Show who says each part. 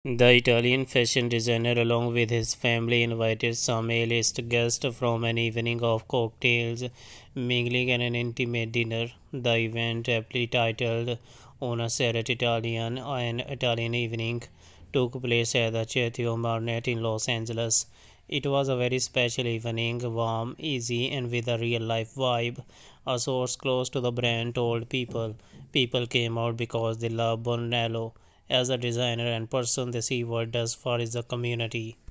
Speaker 1: The Italian fashion designer, along with his family, invited some A-list guests from an evening of cocktails, mingling, and an intimate dinner. The event, aptly titled Una Serata Italian, an Italian evening, took place at the Chateau Marmont in Los Angeles. It was a very special evening, warm, easy, and with a real-life vibe. A source close to the brand told people, people came out because they love Brunello as a designer and person they see what does for is the community.